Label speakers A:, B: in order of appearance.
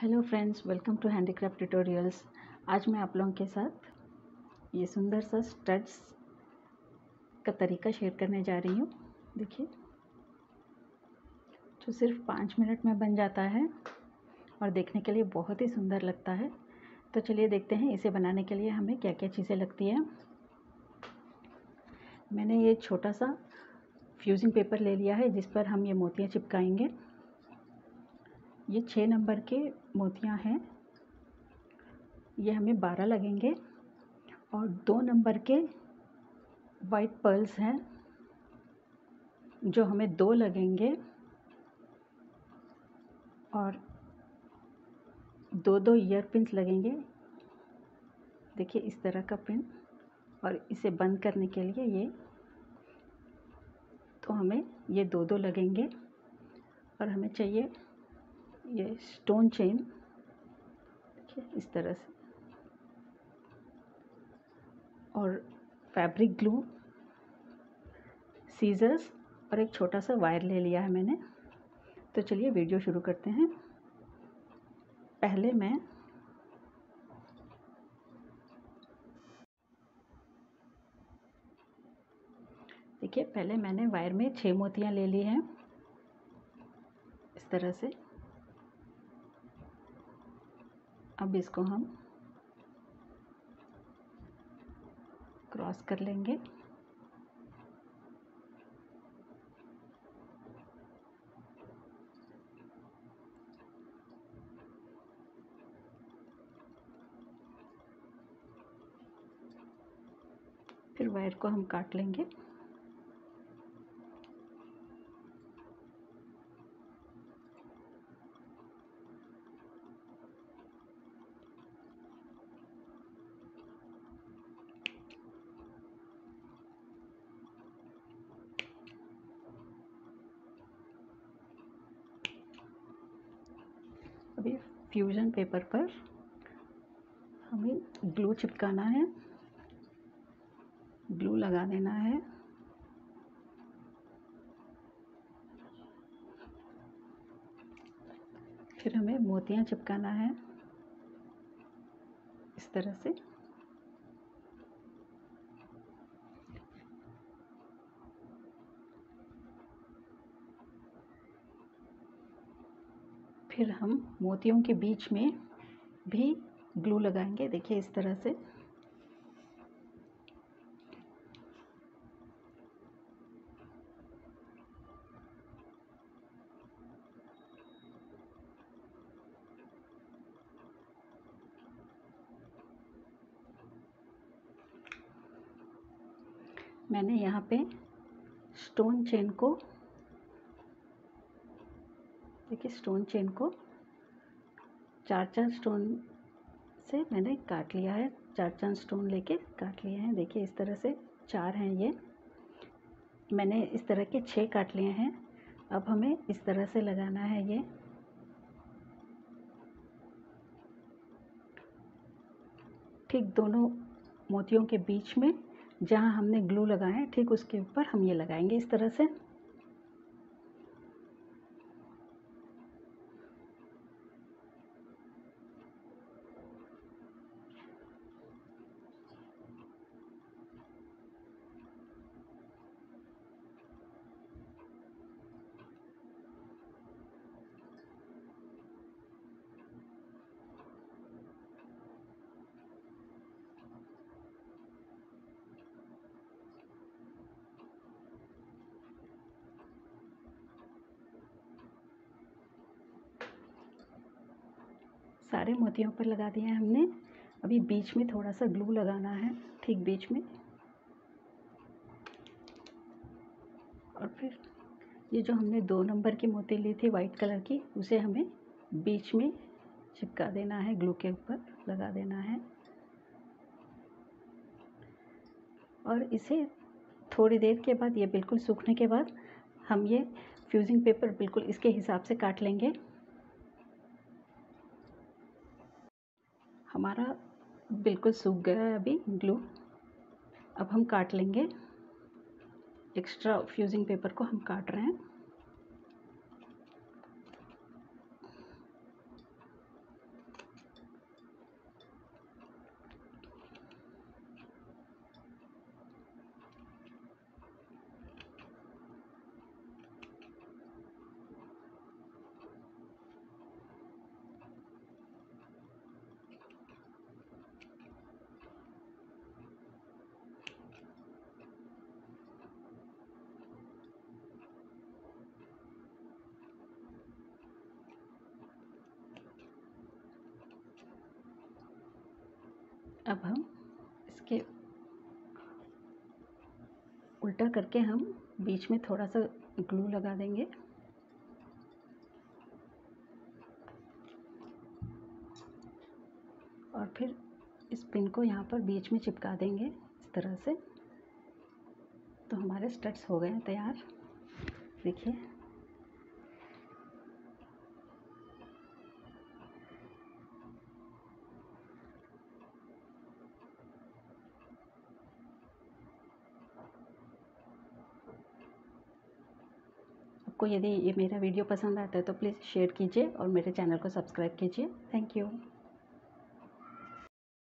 A: Hello friends, welcome to handicraft tutorials. आज मैं आप लोगों के साथ ये सुंदर सा स्टड्स का तरीका शेयर करने जा रही हूँ। देखिए, जो सिर्फ 5 मिनट में बन जाता है और देखने के लिए बहुत ही सुंदर लगता है। तो चलिए देखते हैं इसे बनाने के लिए हमें क्या क्या चीज़ें लगती हैं। मैंने ये छोटा सा फ्यूजिंग पेपर ले लिया है जिस पर हम ये मोतियाँ चिपकाएंगे। ये 6 नंबर के मोतियाँ हैं। ये हमें 12 लगेंगे और 2 नंबर के वाइट पर्ल्स हैं जो हमें 2 लगेंगे और 2 ईयर पिन्स लगेंगे। देखिए इस तरह का पिन, और इसे बंद करने के लिए ये तो हमें ये 2 लगेंगे। और हमें चाहिए ये स्टोन चेन, देखिए इस तरह से, और फैब्रिक ग्लू, सीजर्स और एक छोटा सा वायर ले लिया है मैंने। तो चलिए वीडियो शुरू करते हैं। पहले मैंने वायर में 6 मोतियाँ ले ली हैं इस तरह से। अब इसको हम क्रॉस कर लेंगे। फिर वायर को हम काट लेंगे। अभी फ्यूजन पेपर पर हमें ग्लू चिपकाना है, ग्लू लगा देना है। फिर हमें मोतियाँ चिपकाना है इस तरह से। फिर हम मोतियों के बीच में भी ग्लू लगाएंगे, देखिए इस तरह से। मैंने यहाँ पे स्टोन चेन को, देखिए स्टोन चेन को 4 स्टोन से मैंने काट लिया है। 4 स्टोन लेके काट लिए हैं। देखिए इस तरह से 4 हैं ये। मैंने इस तरह के 6 काट लिए हैं। अब हमें इस तरह से लगाना है ये। ठीक दोनों मोतियों के बीच में जहाँ हमने ग्लू लगाया है, ठीक उसके ऊपर हम ये लगाएंगे इस तरह से। सारे मोतियों पर लगा दिया है हमने। अभी बीच में थोड़ा सा ग्लू लगाना है, ठीक बीच में। और फिर ये जो हमने 2 नंबर की मोती ली थी वाइट कलर की, उसे हमें बीच में चिपका देना है, ग्लू के ऊपर लगा देना है। और इसे थोड़ी देर के बाद, ये बिल्कुल सूखने के बाद, हम ये फ्यूजिंग पेपर बिल्कुल इसके हिसाब से काट लेंगे। हमारा बिल्कुल सूख गया है अभी ग्लू। अब हम काट लेंगे। एक्स्ट्रा फ्यूजिंग पेपर को हम काट रहे हैं। अब हम इसके उल्टा करके हम बीच में थोड़ा सा ग्लू लगा देंगे और फिर इस पिन को यहाँ पर बीच में चिपका देंगे इस तरह से। तो हमारे स्टड्स हो गए हैं तैयार, देखिए। आपको यदि ये मेरा वीडियो पसंद आता है तो प्लीज़ शेयर कीजिए और मेरे चैनल को सब्सक्राइब कीजिए। Thank you.